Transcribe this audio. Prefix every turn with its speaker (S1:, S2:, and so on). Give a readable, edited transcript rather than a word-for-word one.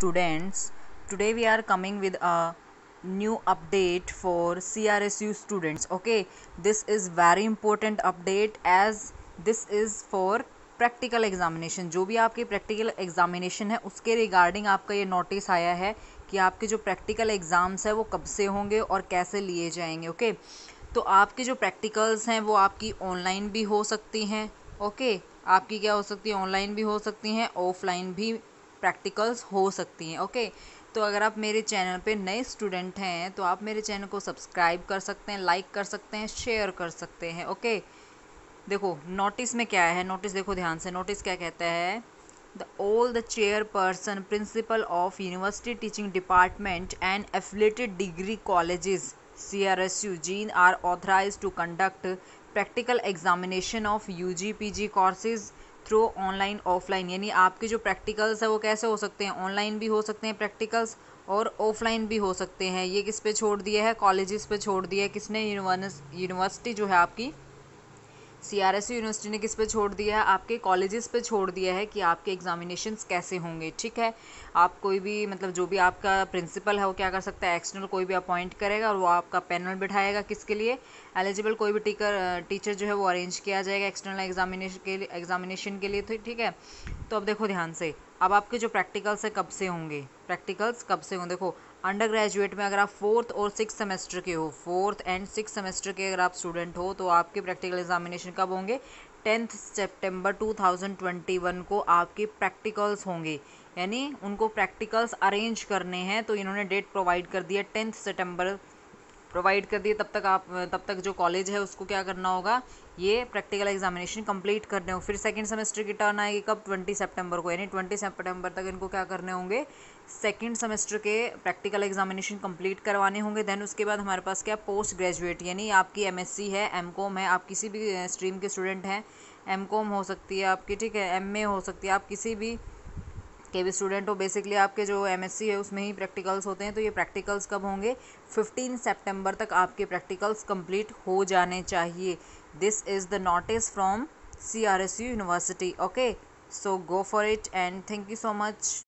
S1: students. Today we are coming with a new update for CRSU students. Okay, this is very important update as this is for practical examination. जो भी आपकी practical examination है उसके regarding आपका ये notice आया है कि आपके जो प्रैक्टिकल एग्ज़ाम्स है वो कब से होंगे और कैसे लिए जाएंगे। ओके, तो आपके जो प्रैक्टिकल्स हैं वो आपकी ऑनलाइन भी हो सकती हैं। ओके, आपकी क्या हो सकती है, ऑनलाइन भी हो सकती हैं, ऑफलाइन भी प्रैक्टिकल्स हो सकती हैं। ओके, तो अगर आप मेरे चैनल पे नए स्टूडेंट हैं तो आप मेरे चैनल को सब्सक्राइब कर सकते हैं, लाइक कर सकते हैं, शेयर कर सकते हैं। ओके, देखो नोटिस में क्या है, नोटिस देखो ध्यान से, नोटिस क्या कहता है, the all the chairperson principal of university teaching department and affiliated degree colleges CRSU Jind are authorise to conduct practical examination of UG PG courses through online offline. यानी आपके जो प्रैक्टिकल्स है वो कैसे हो सकते हैं, ऑनलाइन भी हो सकते हैं प्रैक्टिकल्स और ऑफलाइन भी हो सकते हैं। ये किस पे छोड़ दिया है, कॉलेजेस पे छोड़ दिया है। किसने, यूनिवर्सिटी जो है आपकी CRSU यूनिवर्सिटी ने किस पे छोड़ दिया है, आपके कॉलेजेस पे छोड़ दिया है कि आपके एग्जामिनेशंस कैसे होंगे। ठीक है, आप कोई भी मतलब जो भी आपका प्रिंसिपल है वो क्या कर सकता है, एक्सटर्नल कोई भी अपॉइंट करेगा और वो आपका पैनल बिठाएगा। किसके लिए, एलिजिबल कोई भी टीचर जो है वो अरेंज किया जाएगा एक्सटर्नल एग्जामिनेशन के लिए। तो ठीक है, तो अब देखो ध्यान से, अब आपके जो प्रैक्टिकल्स है कब से होंगे, प्रैक्टिकल्स कब से होंगे। देखो अंडर ग्रेजुएट में अगर आप 4th और 6th सेमेस्टर के हो, 4th एंड 6th सेमेस्टर के अगर आप स्टूडेंट हो तो आपके प्रैक्टिकल एग्जामिनेशन कब होंगे, 10th सितंबर 2021 को आपके प्रैक्टिकल्स होंगे। यानी उनको प्रैक्टिकल्स अरेंज करने हैं तो इन्होंने डेट प्रोवाइड कर दिया, 10th सितंबर प्रोवाइड कर दिए। तब तक जो कॉलेज है उसको क्या करना होगा, ये प्रैक्टिकल एग्जामिनेशन कंप्लीट करने होंगे। फिर सेकंड सेमेस्टर की टर्न आएगी कब, 20 सितंबर को। यानी 20 सितंबर तक इनको क्या करने होंगे, सेकंड सेमेस्टर के प्रैक्टिकल एग्जामिनेशन कंप्लीट करवाने होंगे। देन उसके बाद हमारे पास क्या, पोस्ट ग्रेजुएट, यानी आपकी MSc है, MCOM है, आप किसी भी स्ट्रीम के स्टूडेंट हैं, MCOM हो सकती है आपकी, ठीक है, MA हो सकती है, आप किसी भी के भी स्टूडेंट हो। बेसिकली आपके जो MSc है उसमें ही प्रैक्टिकल्स होते हैं। तो ये प्रैक्टिकल्स कब होंगे, 15 सितंबर तक आपके प्रैक्टिकल्स कंप्लीट हो जाने चाहिए। This is the notice from CRSU university. Okay, so go for it and thank you so much.